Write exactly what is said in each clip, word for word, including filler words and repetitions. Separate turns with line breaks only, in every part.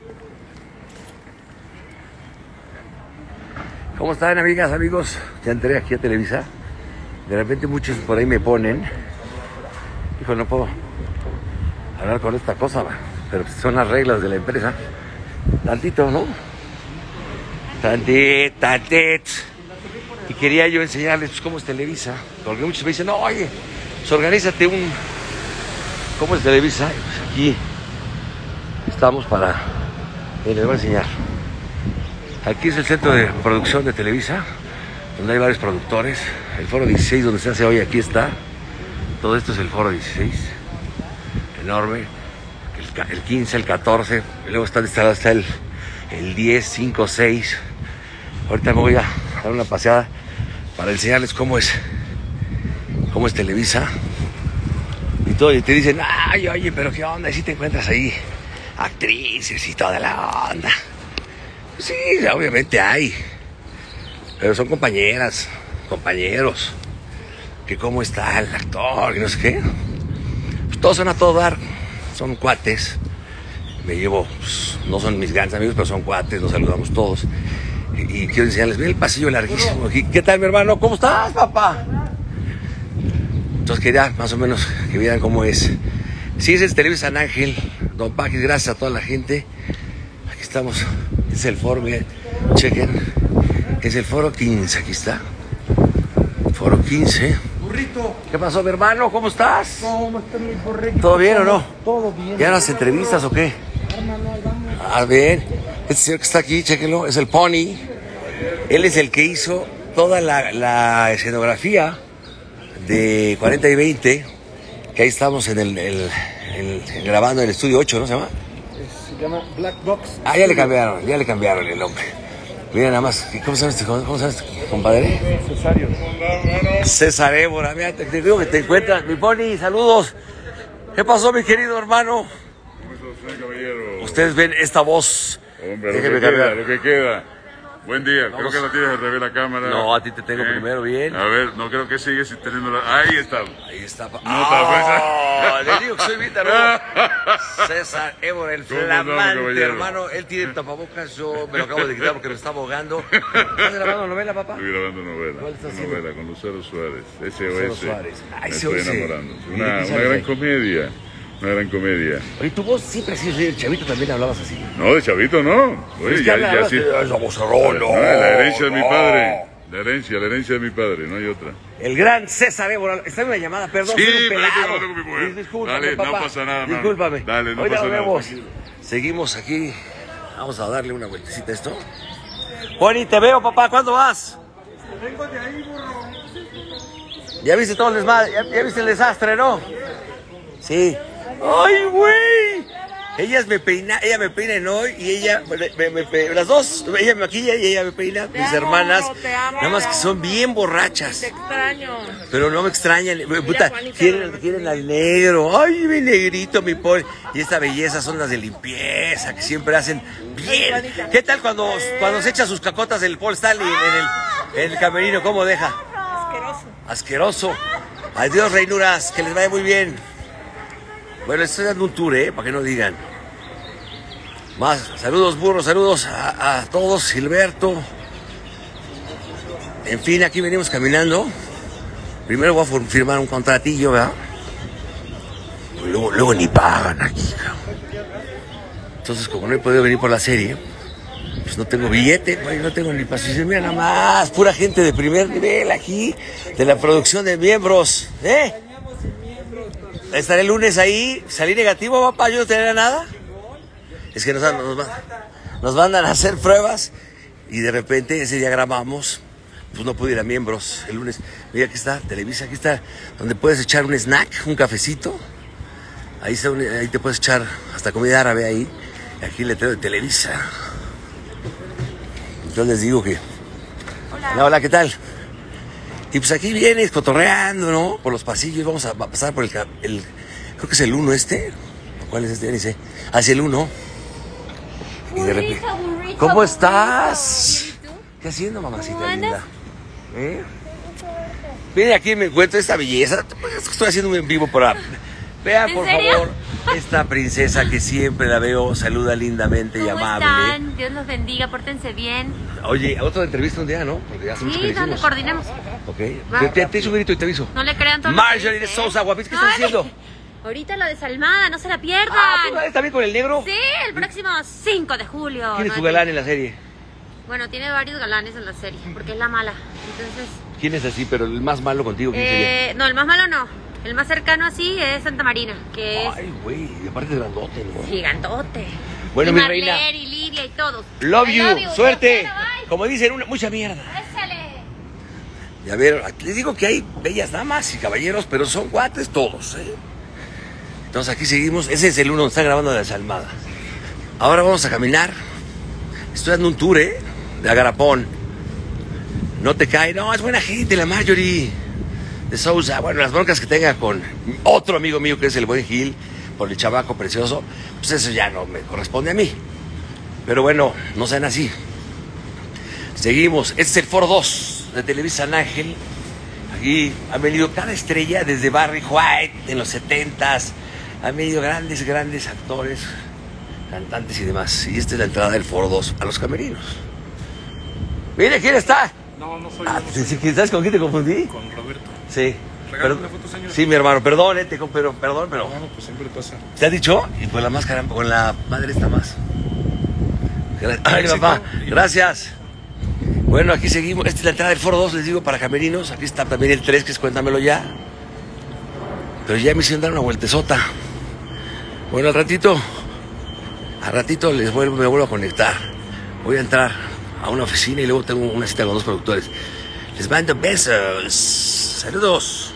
¿Cómo están, amigas, amigos? Ya entré aquí a Televisa. De repente muchos por ahí me ponen. Hijo, no puedo hablar con esta cosa, va. Pero son las reglas de la empresa. Tantito, ¿no? Tantito, tantito. Y quería yo enseñarles pues, cómo es Televisa. Porque muchos me dicen, no, oye, pues, organízate un... ¿Cómo es Televisa? Pues aquí estamos para... Eh, les voy a enseñar. Aquí es el centro de producción de Televisa, donde hay varios productores. El Foro dieciséis, donde se hace hoy, aquí está. Todo esto es el Foro dieciséis. Enorme. El, el quince, el catorce. Y luego está instalado hasta el, el diez, cinco, seis. Ahorita me voy a dar una paseada para enseñarles cómo es, cómo es Televisa. Y todo, y te dicen, ay, oye, pero qué onda, y si te encuentras ahí actrices y toda la onda. Sí, obviamente hay, pero son compañeras, compañeros, que cómo está el actor, y no sé qué. Pues todos son a todo dar, son cuates. Me llevo, pues, no son mis grandes amigos, pero son cuates, nos saludamos todos. Y, y quiero enseñarles, miren el pasillo larguísimo. ¿Qué tal, mi hermano? ¿Cómo estás, papá? Entonces quería más o menos que vieran cómo es. Sí, ese es Televisa San Ángel, Don Paquis, gracias a toda la gente. Aquí estamos. Es el foro, miren, chequen. Es el foro quince, aquí está. Foro quince.
Burrito.
¿Qué pasó, mi hermano? ¿Cómo estás?
¿Cómo está mi burrito?
¿Todo bien o no?
Todo bien.
¿Ya las entrevistas o qué?
Hermano, ahí vamos.
Ah, bien. Este señor que está aquí, chequenlo, es el Pony. Él es el que hizo toda la, la escenografía de cuarenta y veinte, que ahí estamos en el, el, el grabando en el estudio ocho, ¿no se llama?
Se llama Black Box.
Ah, ya le cambiaron, ya le cambiaron el nombre. Mira nada más, ¿cómo se llama este, cómo se llama este compadre?
Cesario.
César Évora, mira, te, te digo que te encuentras. Mi Pony, saludos. ¿Qué pasó, mi querido hermano?
¿Cómo está usted, caballero?
Ustedes ven esta voz.
Hombre,
Déjeme
lo que queda,
cambiar.
lo que queda. Buen día,
Vamos.
creo que la tienes al revés la cámara.
No, a ti te tengo
¿Eh?
primero, bien.
A ver, no creo que sigues teniéndola. Ahí está.
Ahí está.
No,
¡Ah!
está
Le digo que soy Vítaro. César Évora, el
¿Cómo
flamante,
andamos, caballero?
hermano. Él tiene tapabocas, yo me lo acabo de quitar porque me está ahogando. ¿Estás grabando novela, papá?
Estoy grabando novela.
¿Cuál estás
Una
haciendo?
novela con Lucero Suárez. S O
Lucero
S.
Suárez. Ay,
Me
S O
estoy
S.
enamorando.
¿Y de
Una,
qué
una
sales
gran
ahí?
comedia. Una gran comedia.
Oye, tu voz siempre ha sido así. El chavito también hablabas así.
No, de chavito no. Oye,
Es que
ya,
habla-
ya
hablas
sí.
de esa vocerrón,
No,
no,
la herencia de mi
no.
padre. La herencia, la herencia de mi padre, no hay otra.
El gran César Évora. Está en una llamada, perdón.
Sí,
soy un
pero yo
pelado.
tengo que hablar con mi mujer.
Dis- Discúlpame,
Dale, no
papá.
pasa nada, mano.
Discúlpame.
Dale, no
Hoy
pasa
nos
nada,
vemos.
tranquilo.
Seguimos aquí. Vamos a darle una vueltecita a esto. Pony, te veo, papá. ¿Cuándo vas?
Vengo de ahí, burro.
¿Ya viste todo el desmadre? ¿Ya, ya viste el desastre, no? Sí. ¡Ay, güey! Ellas me peina, ella me peina en hoy y ella, me, me, me pe- las dos, ella me maquilla y ella me peina,
Te
mis
amo,
hermanas.
te amo,
Nada más
te
que
amo.
son bien borrachas.
Te extraño.
Pero no me extrañan, puta,
Juanita,
quieren,
no,
quieren al negro, ay, mi negrito, mi pobre. Y esta belleza son las de limpieza, que siempre hacen bien.
Juanita.
¿Qué tal cuando, cuando se echa sus cacotas del Paul Stanley en el, en el camerino? ¿Cómo deja?
Asqueroso.
Asqueroso. Adiós, reinuras, que les vaya muy bien. Bueno, estoy dando un tour, ¿eh? Para que no digan. Más, saludos, burros, saludos a, a todos, Gilberto. En fin, aquí venimos caminando. Primero voy a for- firmar un contratillo, ¿verdad? Luego, luego ni pagan aquí, cabrón. Entonces, como no he podido venir por la serie, pues no tengo billete, güey, no tengo ni pasión. Mira nada más, pura gente de primer nivel aquí, de la producción de miembros, ¿eh? Estaré el lunes ahí, salí negativo, papá, yo no tenía nada. Es que nos, nos, nos mandan a hacer pruebas y de repente ese día grabamos, pues no pude ir a miembros el lunes. Mira, aquí está, Televisa, aquí está, donde puedes echar un snack, un cafecito. Ahí, está un- ahí te puedes echar hasta comida árabe ahí. Y aquí le traigo de Televisa. Entonces les digo que... Hola, hola, ¿qué tal? Y pues aquí vienes cotorreando, ¿no? Por los pasillos, vamos a pasar por el... ca- el creo que es el uno este. ¿O ¿Cuál es este? Ya ni sé. Hacia el uno. Y de repente...
Burrito, burrito,
¿Cómo
burrito.
estás?
¿Y tú?
¿Qué haciendo, mamacita
¿Cómo andas?
linda? ¿Eh? Miren, aquí me encuentro esta belleza. Estoy haciendo un en vivo para Vean,
¿En
por
serio?
favor, esta princesa que siempre la veo, saluda lindamente y
¿Cómo
amable.
están? Dios los bendiga, pórtense bien.
Oye, otra entrevista un día, ¿no? Porque hace mucho que
Sí,
le
donde
hicimos.
coordinemos.
Ok.
Va.
Te, te, te hizo un grito y te aviso.
No le crean todo lo que
Marjorie de
dice,
Sousa,
¿eh?
guapis, ¿qué estás
Ay,
haciendo?
Ahorita lo de Salmada, no se la pierdan.
Ah, ¿tú estás bien con el negro?
Sí, el próximo cinco de julio.
¿Quién es
¿no?
tu galán en la serie?
Bueno, tiene varios galanes en la serie, porque es la mala. Entonces,
¿Quién es así, pero el más malo contigo? ¿Quién sería?
eh, no, el más malo no. El más cercano así es Santa Marina, que es
Ay, güey, y aparte es grandote, ¿no?
gigantote.
Bueno,
y
mi
Marlene,
reina.
y Lidia y todos.
Love
I
you,
love you.
suerte.
Te quiero, bye.
Como dicen, una, mucha mierda.
Échale.
Ya ver, les digo que hay bellas damas y caballeros, pero son guates todos, ¿eh? Entonces aquí seguimos. Ese es el uno donde está grabando de la Desalmada. Ahora vamos a caminar. Estoy dando un tour, ¿eh? De Agarapón. No te cae. No, es buena gente, la Marjorie de Sousa. Bueno, las broncas que tenga con otro amigo mío que es el buen Gil, por el chavaco precioso, pues eso ya no me corresponde a mí. Pero bueno, no sean así. Seguimos. Este es el Foro dos de Televisa San Ángel. Aquí han venido cada estrella, desde Barry White en los setentas. Han venido grandes, grandes actores, cantantes y demás. Y esta es la entrada del Foro dos a los camerinos. Mire, ¿quién está?
No, no soy
Ah,
yo.
¿sí- sí- ¿sabes con quién te confundí?
Con Roberto.
Sí.
Regálame
Pero-
una foto, señor.
sí, mi hermano, perdón, eh, te con- pero, perdón, pero...
No, pues siempre pasa.
¿Te ha dicho? Y con la máscara, con la madre está más. Gra- Ay,
Éxito.
papá, gracias. Bueno, aquí seguimos. Esta es la entrada del Foro dos, les digo, para camerinos. Aquí está también el tres, que es Cuéntamelo Ya. Pero ya me hicieron dar una vueltezota. Bueno, al ratito, al ratito les vuelvo, me vuelvo a conectar. Voy a entrar a una oficina y luego tengo una cita con dos productores. Les mando besos. Saludos.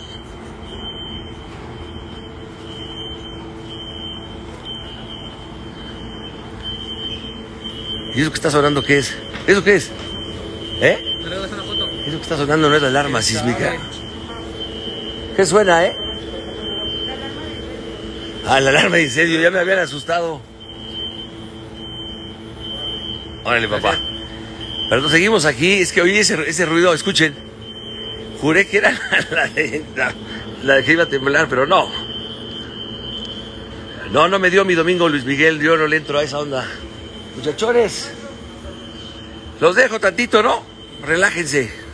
¿Y eso que está sonando qué es? ¿Eso qué es? ¿Eh? Eso que está sonando no es la alarma sísmica. ¿Qué suena, eh? Ah, la alarma de incendio, ya me habían asustado. Órale, papá. Pero no seguimos aquí, es que oí ese, ese ruido, escuchen. Juré que era la, la de, la, la de que iba a temblar, pero no. No, no me dio mi domingo Luis Miguel, yo no le entro a esa onda. Muchachones, los dejo tantito, ¿no? Relájense.